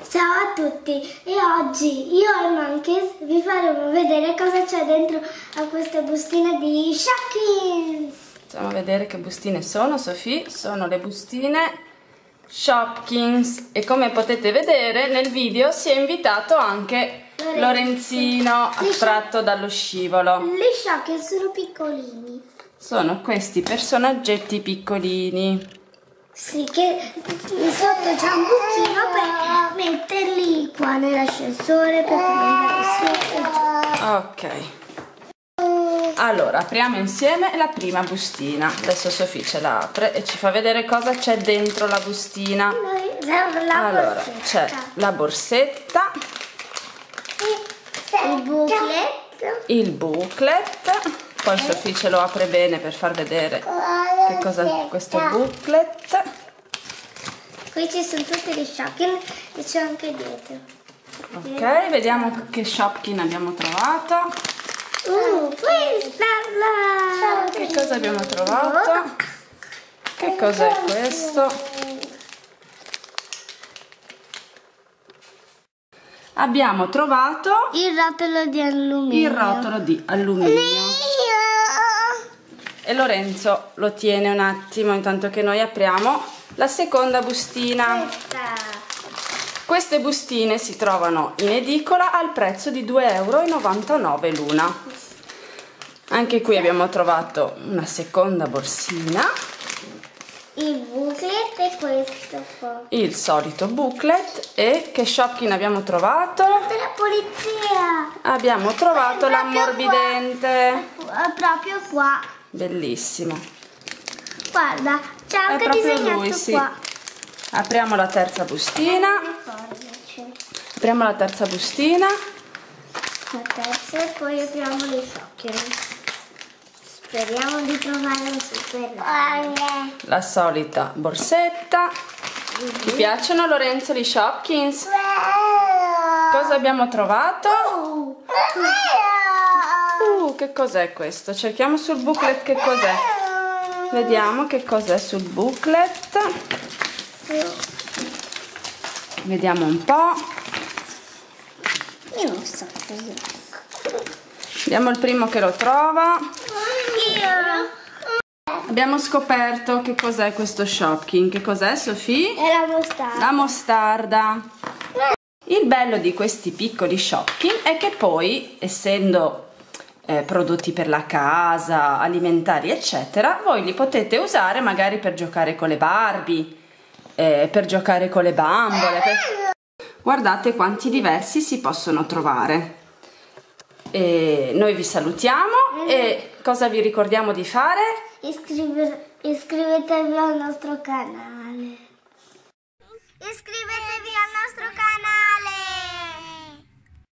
Ciao a tutti e oggi io e Monkeys vi faremo vedere cosa c'è dentro a queste bustine di Shopkins. Facciamo vedere che bustine sono, Sofì. Sono le bustine Shopkins e come potete vedere nel video si è invitato anche Lorenzino, attratto dallo scivolo. Le Shopkins sono piccolini. Sono questi personaggetti piccolini. Sì, che sotto c'è un buchino per metterli qua nell'ascensore per andare su e giù. Ok. Allora, apriamo insieme la prima bustina. Adesso Sofì ce la apre e ci fa vedere cosa c'è dentro la bustina. Allora, c'è la borsetta, il booklet, poi Sofì ce lo apre bene per far vedere che cosa è questo booklet. Qui ci sono tutte le Shopkins e c'è anche dietro. Ok, vediamo che Shopkin abbiamo trovato. Questa là! Che cosa abbiamo trovato? Che cos'è questo? Abbiamo trovato il rotolo di alluminio. Il rotolo di alluminio. E Lorenzo lo tiene un attimo intanto che noi apriamo la seconda bustina. Queste bustine si trovano in edicola al prezzo di 2,99 € l'una. Anche qui abbiamo trovato una seconda borsina. Il booklet è questo qua. Il solito booklet. E che Shopkin abbiamo trovato? Della polizia. Abbiamo trovato l'ammorbidente. Proprio qua. Bellissimo. Guarda, c'è anche disegnato lui, sì. qua. Apriamo la terza bustina. Apriamo la terza bustina. La terza e poi apriamo le Shopkins. Speriamo di trovare un super. La solita borsetta. Ti piacciono, Lorenzo, gli Shopkins? Cosa abbiamo trovato? Che cos'è questo? Cerchiamo sul booklet che cos'è. Vediamo che cos'è sul booklet. Vediamo un po'. Io non so cos'è. Vediamo il primo che lo trova. Abbiamo scoperto che cos'è questo Shopkin. Che cos'è, Sofì? È la mostarda. La mostarda. Il bello di questi piccoli Shopkin è che poi, essendo prodotti per la casa, alimentari eccetera, voi li potete usare magari per giocare con le Barbie, per giocare con le bambole. Guardate quanti diversi si possono trovare. Noi vi salutiamo e cosa vi ricordiamo di fare? Iscrivetevi al nostro canale.